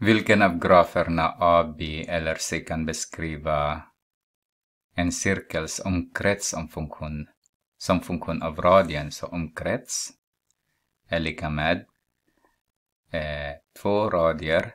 Vilken av graferna A, B eller C kan beskriva en cirkels omkrets som funktion av radien? Så omkrets är lika med 2 radier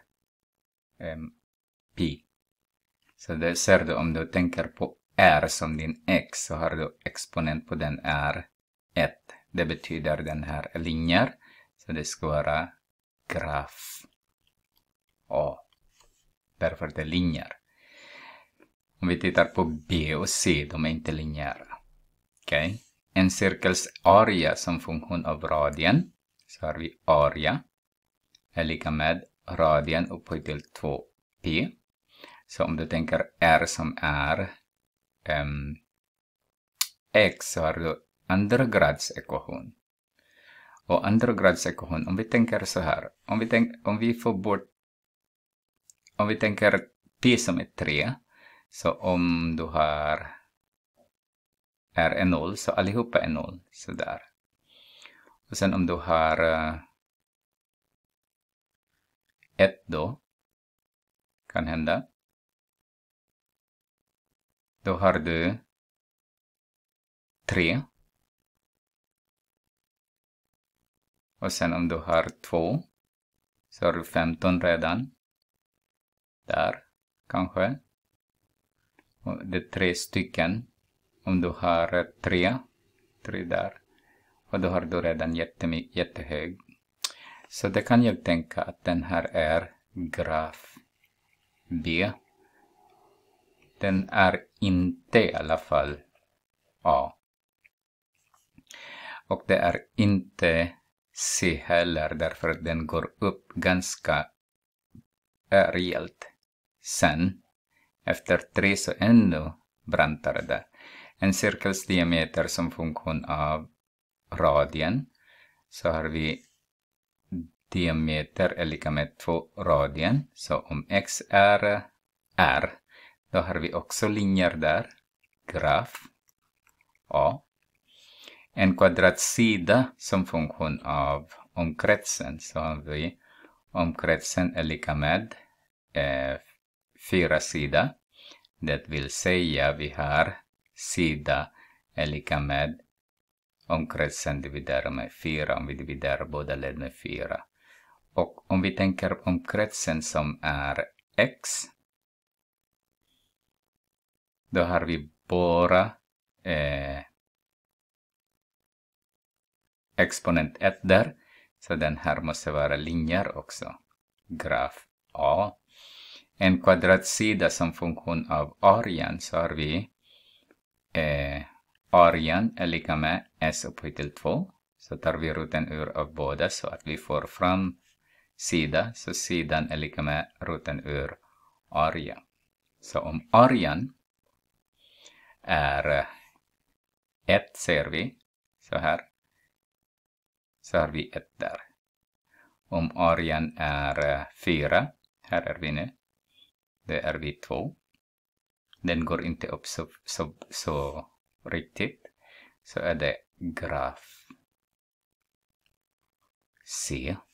pi. Så det ser du om du tänker på r som din x, så har du exponent på den är 1. Det betyder den här är linjer, så det ska vara graf A. Därför det är linjer. Om vi tittar på B och C, de är inte linjära. Okej. En cirkels area som funktion av radien, så har vi area är lika med radien upphöjt till 2pi. Så om du tänker r som är x, så har du andra grads ekvation. Och andra grads ekvation, om vi tänker så här. Om vi tänker pi som är 3. Så om du har r är 0, så allihopa är 0. Sådär. Och sen om du har 1 då. Kan hända. Då har du 3. Och sen om du har 2. Så har du 15 redan. Där. Kanske. Och det är 3 stycken. Om du har 3 där. Och då har du redan jättehög. Så det kan jag tänka att den här är graf B. Den är inte i alla fall A. Och det är inte C heller, därför att den går upp ganska rejält. Sen, efter 3 så ännu brantare där. En cirkels diameter som funktion av radien, så har vi diameter är lika med 2 radien. Så om x är r, då har vi också linjer där. Graf A. En kvadratsida som funktion av omkretsen, så har vi omkretsen är lika med 4 sida. Det vill säga vi har sida är lika med omkretsen dividerar med 4 om vi dividerar båda led med 4. Och om vi tänker omkretsen som är x, då har vi bara exponent 1 där. Så den här måste vara linjer också. Graf A. En kvadratsida som funktion av arean, så har vi arean är lika med s upphöjt till 2. Så tar vi roten ur av båda så att vi får fram sida. Så sidan är lika med roten ur area. Så om arean är 1 ser vi så här. Så har vi 1 där. Om arean är 4, här är vi nu. Det är vi 2. Den går inte upp så riktigt. Så är det graf C.